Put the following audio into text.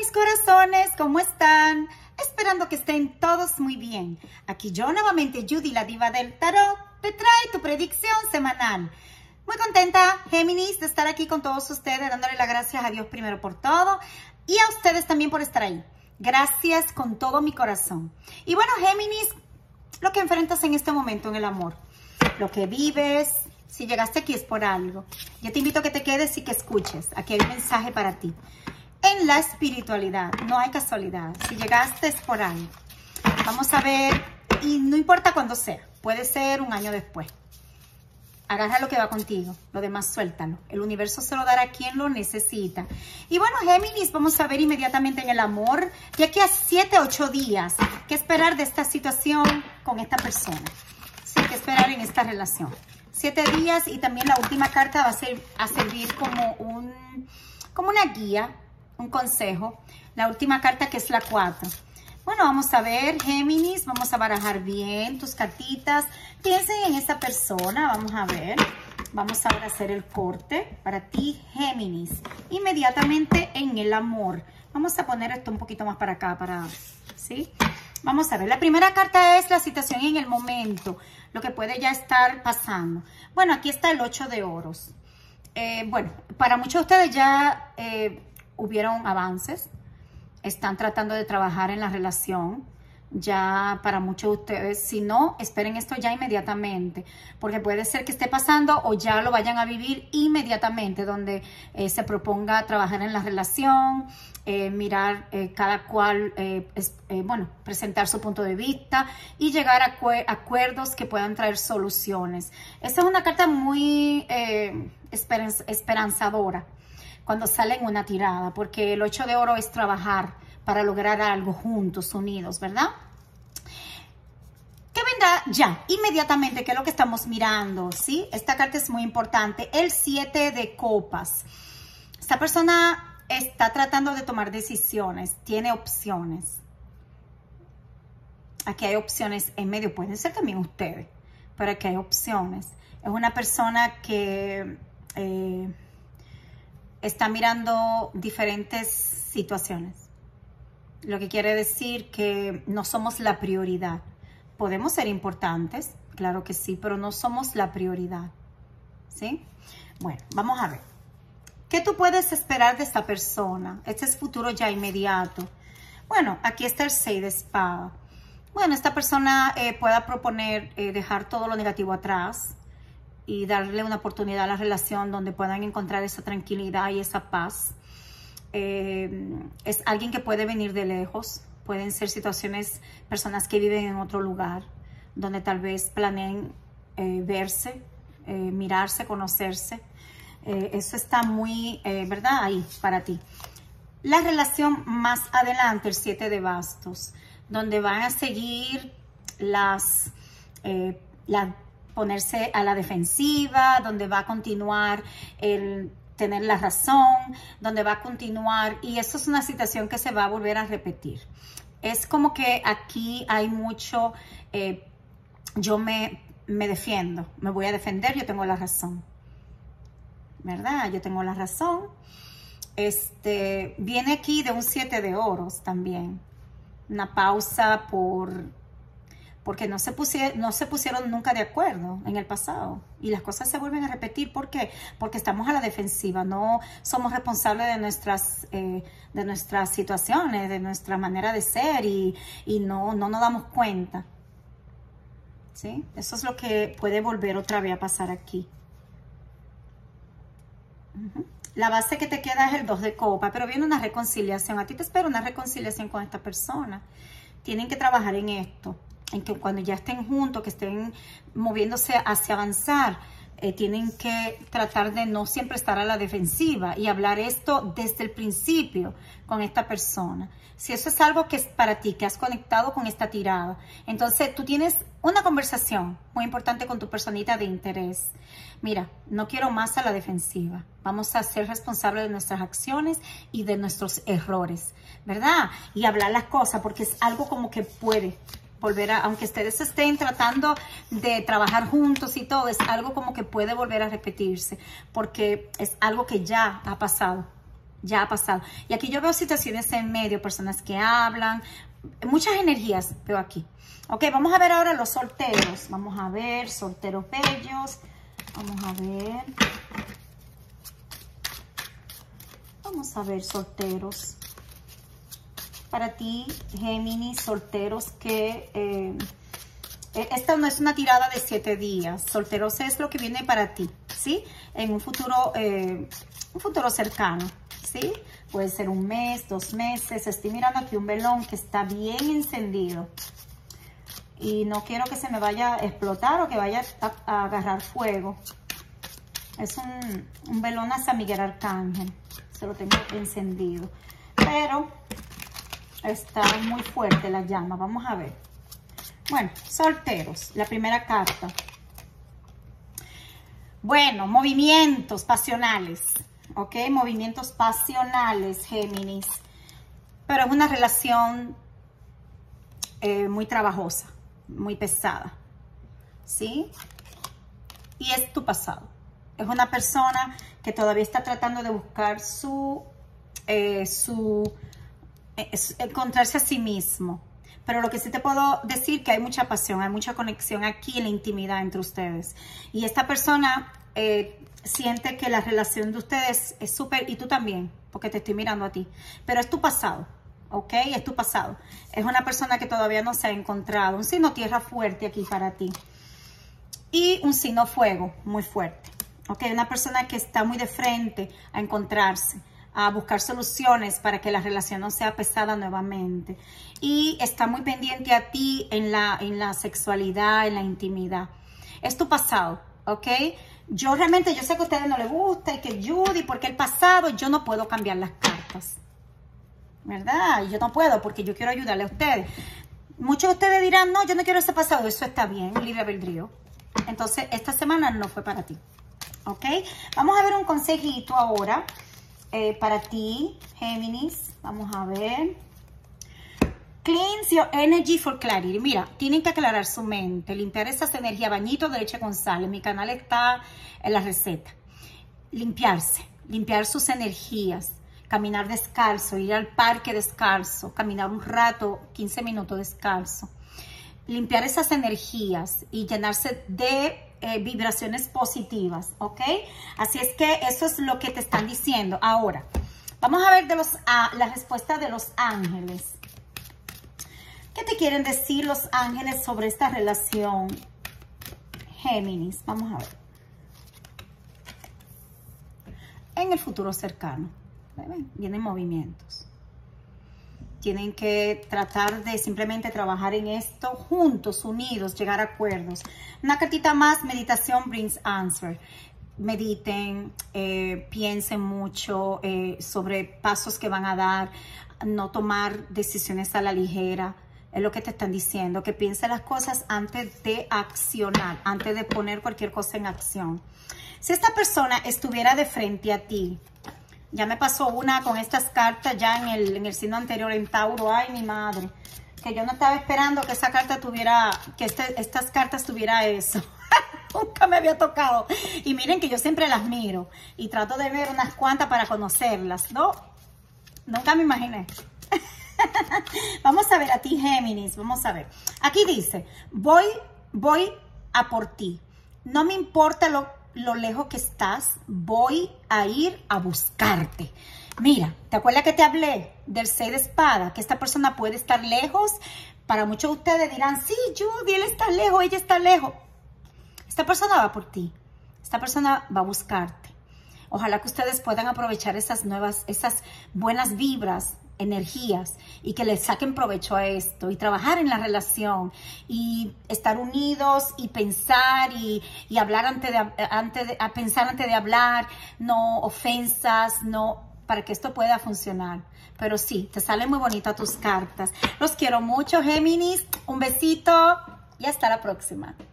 mis corazones, ¿cómo están? Esperando que estén todos muy bien. Aquí yo nuevamente, Judy, la diva del tarot, te trae tu predicción semanal. Muy contenta, Géminis, de estar aquí con todos ustedes, dándole las gracias a Dios primero por todo y a ustedes también por estar ahí. Gracias con todo mi corazón. Y bueno, Géminis, lo que enfrentas en este momento en el amor, lo que vives, si llegaste aquí es por algo. Yo te invito a que te quedes y que escuches. Aquí hay un mensaje para ti. En la espiritualidad no hay casualidad. Si llegaste es por algo. Vamos a ver, y no importa cuándo sea, puede ser un año después. Agarra lo que va contigo, lo demás suéltalo. El universo se lo dará a quien lo necesita. Y bueno, Géminis, vamos a ver inmediatamente en el amor, de aquí a 7, 8 días, qué esperar de esta situación con esta persona. Sí, qué esperar en esta relación. 7 días y también la última carta va a servir como una guía, un consejo. La última carta que es la 4. Bueno, vamos a ver, Géminis, vamos a barajar bien tus cartitas. Piensen en esta persona, vamos a ver. Vamos ahora a hacer el corte para ti, Géminis. Inmediatamente en el amor. Vamos a poner esto un poquito más para acá, ¿sí? Vamos a ver, la primera carta es la situación en el momento, lo que puede ya estar pasando. Bueno, aquí está el 8 de oros. Bueno, para muchos de ustedes ya hubieron avances. Están tratando de trabajar en la relación. Ya para muchos de ustedes, si no, esperen esto ya inmediatamente. Porque puede ser que esté pasando o ya lo vayan a vivir inmediatamente. Donde se proponga trabajar en la relación, mirar cada cual, bueno, presentar su punto de vista y llegar a acuerdos que puedan traer soluciones. Esta es una carta muy esperanzadora cuando sale en una tirada, porque el 8 de oro es trabajar para lograr algo juntos, unidos, ¿verdad? ¿Qué vendrá ya? Inmediatamente, ¿qué es lo que estamos mirando? ¿Sí? Esta carta es muy importante. El 7 de copas. Esta persona está tratando de tomar decisiones, tiene opciones. Aquí hay opciones en medio, pueden ser también ustedes, pero aquí hay opciones. Es una persona que está mirando diferentes situaciones. Lo que quiere decir que no somos la prioridad. Podemos ser importantes, claro que sí, pero no somos la prioridad. ¿Sí? Bueno, vamos a ver. ¿Qué tú puedes esperar de esta persona? Este es futuro ya inmediato. Bueno, aquí está el 6 de espada. Bueno, esta persona pueda proponer dejar todo lo negativo atrás y darle una oportunidad a la relación donde puedan encontrar esa tranquilidad y esa paz. Es alguien que puede venir de lejos. Pueden ser situaciones, personas que viven en otro lugar, donde tal vez planeen verse, mirarse, conocerse. Eso está muy, ¿verdad? Ahí, para ti. La relación más adelante, el 7 de bastos, donde van a seguir ponerse a la defensiva, donde va a continuar el tener la razón, donde va a continuar, y eso es una situación que se va a volver a repetir. Es como que aquí hay mucho, yo me defiendo, me voy a defender, yo tengo la razón, ¿verdad? Yo tengo la razón. Viene aquí de un 7 de oros también, una pausa porque no se pusieron nunca de acuerdo en el pasado y las cosas se vuelven a repetir. ¿Por qué? Porque estamos a la defensiva, no somos responsables de nuestras situaciones, de nuestra manera de ser y no nos damos cuenta. ¿Sí? Eso es lo que puede volver otra vez a pasar aquí. La base que te queda es el 2 de copa, pero viene una reconciliación. A ti te espera una reconciliación con esta persona. Tienen que trabajar en esto, en que cuando ya estén juntos, que estén moviéndose hacia avanzar, tienen que tratar de no siempre estar a la defensiva y hablar esto desde el principio con esta persona. Si eso es algo que es para ti, que has conectado con esta tirada, entonces tú tienes una conversación muy importante con tu personita de interés. Mira, no quiero más a la defensiva. Vamos a ser responsables de nuestras acciones y de nuestros errores, ¿verdad? Y hablar las cosas, porque es algo como que puede volver a, aunque ustedes estén tratando de trabajar juntos y todo, es algo como que puede volver a repetirse, porque es algo que ya ha pasado. ya ha pasado. Y aquí yo veo situaciones en medio, personas que hablan, muchas energías veo aquí. Ok, vamos a ver ahora los solteros. Vamos a ver, solteros bellos. Vamos a ver. Vamos a ver, solteros. Para ti, Géminis, solteros que... esta no es una tirada de 7 días. Solteros es lo que viene para ti, ¿sí? En un futuro cercano, ¿sí? Puede ser un mes, 2 meses. Estoy mirando aquí un velón que está bien encendido. Y no quiero que se me vaya a explotar o que vaya a agarrar fuego. Es un velón a San Miguel Arcángel. Se lo tengo encendido. Pero está muy fuerte la llama. Vamos a ver. Bueno, solteros. La primera carta. Bueno, movimientos pasionales. ¿Ok? Movimientos pasionales, Géminis. Pero es una relación muy trabajosa. Muy pesada, ¿sí? Y es tu pasado. Es una persona que todavía está tratando de buscar encontrarse a sí mismo. Pero lo que sí te puedo decir que hay mucha pasión, hay mucha conexión aquí en la intimidad entre ustedes. Y esta persona siente que la relación de ustedes es súper, y tú también, porque te estoy mirando a ti. Pero es tu pasado. ¿Ok? Es tu pasado. Es una persona que todavía no se ha encontrado. Un signo tierra fuerte aquí para ti. Y un signo fuego muy fuerte. ¿Ok? Una persona que está muy de frente a encontrarse, a buscar soluciones para que la relación no sea pesada nuevamente. Y está muy pendiente a ti en la sexualidad, en la intimidad. Es tu pasado. ¿Ok? Yo sé que a ustedes no les gusta y que Judy, porque el pasado yo no puedo cambiar las cartas. ¿Verdad? Yo no puedo porque yo quiero ayudarle a ustedes. Muchos de ustedes dirán, no, yo no quiero ese pasado. Eso está bien, libre albedrío. Entonces, esta semana no fue para ti. ¿Ok? Vamos a ver un consejito ahora para ti, Géminis. Vamos a ver. Cleanse your energy for clarity. Mira, tienen que aclarar su mente, limpiar esas energías, bañito de leche con sal. En mi canal está en la receta. Limpiarse, limpiar sus energías. Caminar descalzo, ir al parque descalzo, caminar un rato, 15 minutos descalzo. Limpiar esas energías y llenarse de vibraciones positivas, ¿ok? Así es que eso es lo que te están diciendo. Ahora, vamos a ver la respuesta de los ángeles. ¿Qué te quieren decir los ángeles sobre esta relación, Géminis? Vamos a ver. En el futuro cercano. Vienen movimientos. Tienen que tratar de simplemente trabajar en esto juntos, unidos, llegar a acuerdos. Una cartita más, meditación brings answer. Mediten, piensen mucho sobre pasos que van a dar, no tomar decisiones a la ligera. Es lo que te están diciendo, que piensen las cosas antes de accionar, antes de poner cualquier cosa en acción. Si esta persona estuviera de frente a ti, ya me pasó una con estas cartas ya en el signo anterior, en Tauro. Ay, mi madre. Que yo no estaba esperando que esa carta tuviera, estas cartas tuviera eso. Nunca me había tocado. Y miren que yo siempre las miro. Y trato de ver unas cuantas para conocerlas, ¿no? Nunca me imaginé. Vamos a ver a ti, Géminis. Vamos a ver. Aquí dice, voy a por ti. No me importa lo lejos que estás, voy a ir a buscarte. Mira, ¿te acuerdas que te hablé del 6 de espada? Que esta persona puede estar lejos. Para muchos de ustedes dirán, sí, Judy, él está lejos, ella está lejos. Esta persona va por ti. Esta persona va a buscarte. Ojalá que ustedes puedan aprovechar esas buenas vibras, energías, y que les saquen provecho a esto y trabajar en la relación y estar unidos y pensar y hablar pensar antes de hablar, no ofensas, no, para que esto pueda funcionar. Pero sí, te salen muy bonitas tus cartas. Los quiero mucho, Géminis. Un besito y hasta la próxima.